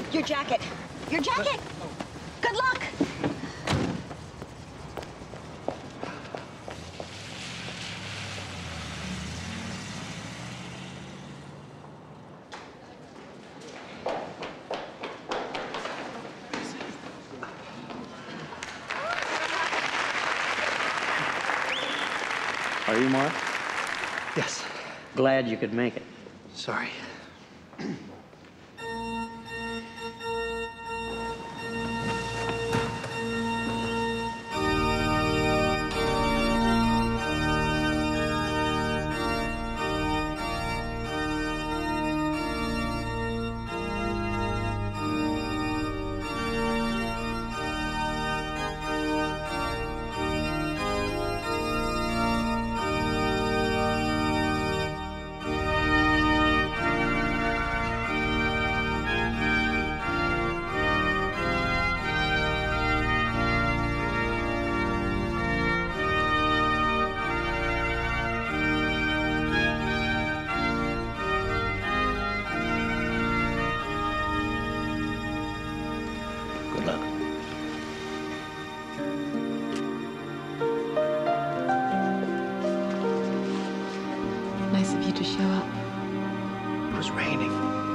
Your jacket. Your jacket. Good luck. Are you Mark? Yes. Glad you could make it. Sorry. Good luck. Nice of you to show up. It was raining.